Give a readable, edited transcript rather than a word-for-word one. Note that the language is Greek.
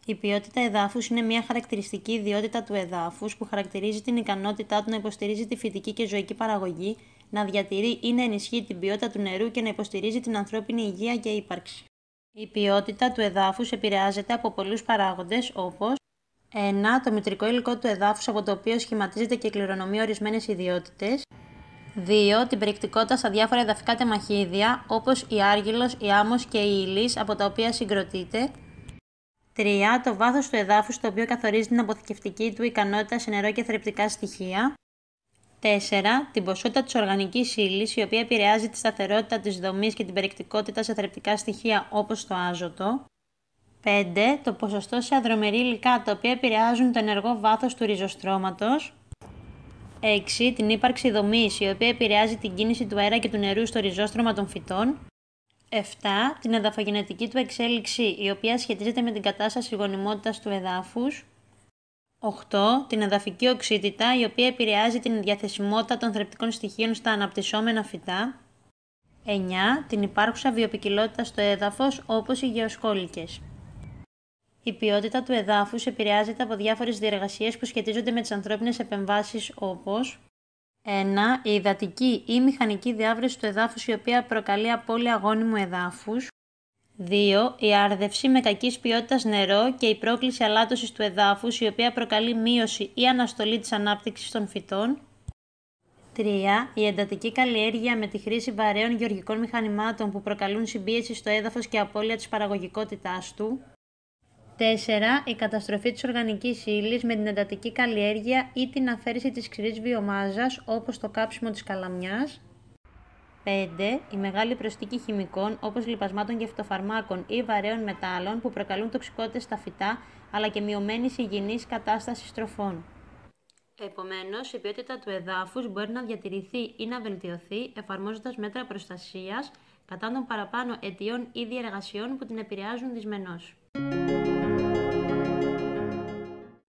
Η ποιότητα εδάφους είναι μια χαρακτηριστική ιδιότητα του εδάφους που χαρακτηρίζει την ικανότητά του να υποστηρίζει τη φυτική και ζωική παραγωγή, να διατηρεί ή να ενισχύει την ποιότητα του νερού και να υποστηρίζει την ανθρώπινη υγεία και ύπαρξη. Η ποιότητα του εδάφους επηρεάζεται από πολλούς παράγοντες όπως 1. Το μητρικό υλικό του εδάφους από το οποίο σχηματίζεται και κληρονομεί ορισμένες ιδιότητες. 2. Την περιεκτικότητα στα διάφορα εδαφικά τεμαχίδια όπως η άργυλος, η άμμος και η υλής από τα οποία συγκροτείται. 3. Το βάθος του εδάφους το οποίο καθορίζει την αποθηκευτική του ικανότητα σε νερό και θρεπτικά στοιχεία. 4. Την ποσότητα της οργανικής ύλης, η οποία επηρεάζει τη σταθερότητα της δομής και την περιεκτικότητα σε θρεπτικά στοιχεία όπως το άζωτο. 5. Το ποσοστό σε αδρομερή υλικά, τα οποία επηρεάζουν το ενεργό βάθος του ριζοστρώματος. 6. Την ύπαρξη δομής, η οποία επηρεάζει την κίνηση του αέρα και του νερού στο ριζόστρωμα των φυτών. 7. Την εδαφογενετική του εξέλιξη, η οποία σχετίζεται με την κατάσταση γονιμότητας του εδάφους. 8. Την εδαφική οξύτητα, η οποία επηρεάζει την διαθεσιμότητα των θρεπτικών στοιχείων στα αναπτυσσόμενα φυτά. 9. Την υπάρχουσα βιοποικιλότητα στο έδαφος, όπως οι γεωσκόλικες. Η ποιότητα του εδάφους επηρεάζεται από διάφορες διεργασίες που σχετίζονται με τις ανθρώπινες επεμβάσεις όπως 1. Η υδατική ή μηχανική διάβρεση του εδάφους, η οποία προκαλεί απώλεια γόνιμου εδάφους. 2. Η άρδευση με κακής ποιότητας νερό και η πρόκληση αλάτωσης του εδάφους, η οποία προκαλεί μείωση ή αναστολή της ανάπτυξης των φυτών. 3. Η εντατική καλλιέργεια με τη χρήση βαρέων γεωργικών μηχανημάτων που προκαλούν συμπίεση στο έδαφος και απώλεια της παραγωγικότητάς του. 4. Η καταστροφή της οργανικής ύλης με την εντατική καλλιέργεια ή την αφαίρεση της ξηρής βιομάζας όπως το κάψιμο της καλαμιάς. 5. Η μεγάλη προσθήκη χημικών όπως λιπασμάτων και φυτοφαρμάκων ή βαρέων μετάλλων που προκαλούν τοξικότητες στα φυτά αλλά και μειωμένης υγιεινής κατάστασης τροφών. Επομένως, η ποιότητα του εδάφους μπορεί να διατηρηθεί ή να βελτιωθεί εφαρμόζοντας μέτρα προστασίας κατά των παραπάνω αιτιών ή διεργασιών που την επηρεάζουν δυσμενώς.